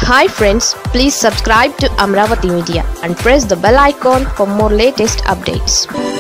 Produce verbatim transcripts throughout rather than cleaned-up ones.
Hi friends, please subscribe to Amaravathi Media and press the bell icon for more latest updates.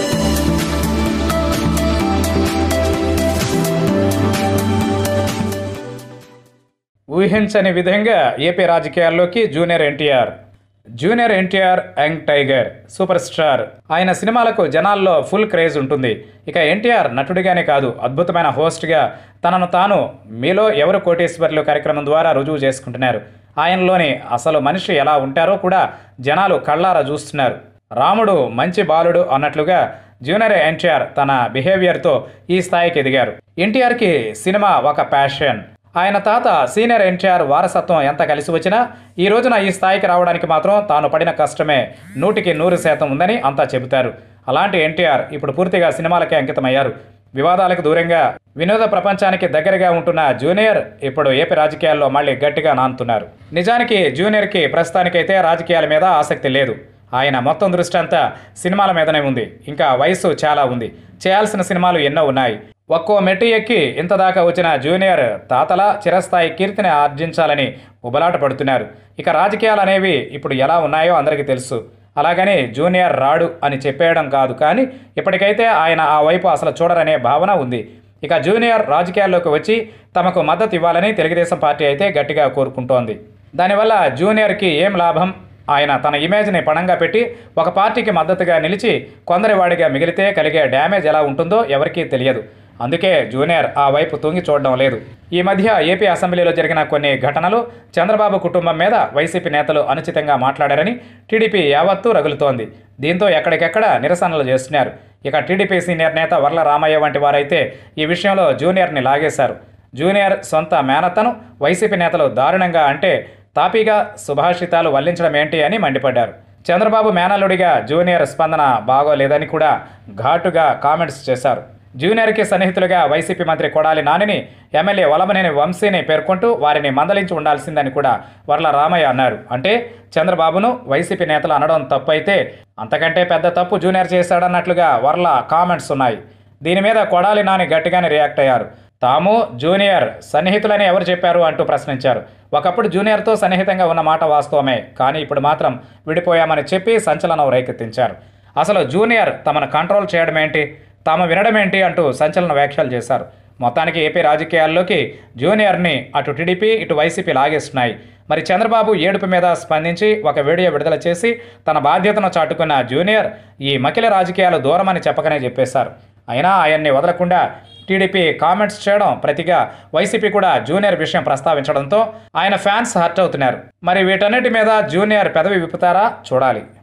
ఊహించని విధంగా AP రాజకీయాల్లోకి junior NTR. Junior NTR young tiger, super star. ఆయన సినిమాలకు జనాల్లో full craze ఉంటుంది. ఇక ఎన్టీఆర్ నటుడిగానే కాదు, అద్భుతమైన హోస్ట్గా తనను తాను మీలో ఎవరు కోటేశ్వర్లు కార్యక్రమం ద్వారా రుజువు చేసుకుంటున్నారు. ఆయనలోని అసలు మనిషి ఎలా ఉంటారో కూడా జనాలు కళ్ళారా చూస్తున్నారు. రాముడు మంచి బాలుడు అన్నట్లుగా జూనియర్ ఎన్టీఆర్ తన బిహేవియర్తో ఈ స్థాయికి ఎదిగారు. ఎన్టీఆర్కి సినిమా ఒక ప్యాషన్. ఆయన తాత సీనియర్ ఎన్టీఆర్ వారసత్వం ఎంత కలిసి వచ్చినా ఈ రోజున ఈ స్థాయికి రావడానికి మాత్రం తాను పడిన కష్టమే నూటికి నూరు శాతం ఉందని అంతా చెబుతారు. అలాంటి ఎన్టీఆర్ ఇప్పుడు పూర్తిగా సినిమాలకే అంకితమయ్యారు. వివాదాలకు దూరంగా వినోద ప్రపంచానికి దగ్గరగా ఉంటున్న జూనియర్ ఇప్పుడు ఏపీ రాజకీయాల్లో మళ్ళీ గట్టిగా నానుతున్నారు. నిజానికి జూనియర్కి ప్రస్తుతానికైతే రాజకీయాల మీద ఆసక్తి లేదు. ఆయన మొత్తం దృష్టి అంతా సినిమాల మీదనే ఉంది. ఇంకా వయసు చాలా ఉంది, చేయాల్సిన సినిమాలు ఎన్నో ఉన్నాయి. ఒక్కో మెట్టు ఎక్కి ఇంతదాకా వచ్చిన జూనియర్ తాతల చిరస్థాయి కీర్తిని ఆర్జించాలని ఉబలాట పడుతున్నారు. ఇక రాజకీయాలు అనేవి ఇప్పుడు ఎలా ఉన్నాయో అందరికీ తెలుసు. అలాగని జూనియర్ రాడు అని చెప్పేయడం కాదు, కానీ ఇప్పటికైతే ఆయన ఆ వైపు అసలు చూడరనే భావన ఉంది. ఇక జూనియర్ రాజకీయాల్లోకి వచ్చి తమకు మద్దతు ఇవ్వాలని తెలుగుదేశం పార్టీ అయితే గట్టిగా కోరుకుంటోంది. దానివల్ల జూనియర్కి ఏం లాభం? ఆయన తన ఇమేజ్ని పణంగా పెట్టి ఒక పార్టీకి మద్దతుగా నిలిచి కొందరి వాడిగా మిగిలితే కలిగే డ్యామేజ్ ఎలా ఉంటుందో ఎవరికీ తెలియదు. అందుకే జూనియర్ ఆ వైపు తొంగి చూడడం లేదు. ఈ మధ్య ఏపీ అసెంబ్లీలో జరిగిన కొన్ని ఘటనలు చంద్రబాబు కుటుంబం మీద వైసీపీ నేతలు అనుచితంగా మాట్లాడారని టీడీపీ యావత్తూ రగులుతోంది. దీంతో ఎక్కడికెక్కడ నిరసనలు చేస్తున్నారు. ఇక టీడీపీ సీనియర్ నేత వర్ల రామయ్య వంటి వారైతే ఈ విషయంలో జూనియర్ని లాగేశారు. జూనియర్ సొంత మేనత్తను వైసీపీ నేతలు దారుణంగా అంటే తాపీగా సుభాషితాలు వల్లించడం ఏంటి అని మండిపడ్డారు. చంద్రబాబు మేనల్లుడిగా జూనియర్ స్పందన బాగోలేదని కూడా ఘాటుగా కామెంట్స్ చేశారు. జూనియర్కి సన్నిహితులుగా వైసీపీ మంత్రి కొడాలి నానిని, ఎమ్మెల్యే వలమనేని వంశీని పేర్కొంటూ వారిని మందలించి ఉండాల్సిందని కూడా వర్ల రామయ్య అన్నారు. అంటే చంద్రబాబును వైసీపీ నేతలు అనడం తప్పు అయితే అంతకంటే పెద్ద తప్పు జూనియర్ చేశాడన్నట్లుగా వర్ల కామెంట్స్ ఉన్నాయి. దీని మీద కొడాలి నాని గట్టిగానే రియాక్ట్ అయ్యారు. తాము జూనియర్ సన్నిహితులని ఎవరు చెప్పారు అంటూ ప్రశ్నించారు. ఒకప్పుడు జూనియర్తో సన్నిహితంగా ఉన్న మాట వాస్తవమే, కానీ ఇప్పుడు మాత్రం విడిపోయామని చెప్పి సంచలనం రేకెత్తించారు. అసలు జూనియర్ తమను కంట్రోల్ చేయడం ఏంటి, తాము వినడం ఏంటి అంటూ సంచలన వ్యాఖ్యలు చేశారు. మొత్తానికి ఏపీ రాజకీయాల్లోకి జూనియర్ని అటు టీడీపీ ఇటు వైసీపీ లాగేస్తున్నాయి. మరి చంద్రబాబు ఏడుపు మీద స్పందించి ఒక వీడియో విడుదల చేసి తన బాధ్యతను చాటుకున్న జూనియర్ ఈ మకిల రాజకీయాలు దూరమని చెప్పకనే చెప్పేశారు. అయినా ఆయన్ని వదలకుండా టీడీపీ కామెంట్స్ చేయడం, ప్రతిగా వైసీపీ కూడా జూనియర్ విషయం ప్రస్తావించడంతో ఆయన ఫ్యాన్స్ హర్ట్ అవుతున్నారు. మరి వీటన్నిటి మీద జూనియర్ పెదవి విప్పుతారా చూడాలి.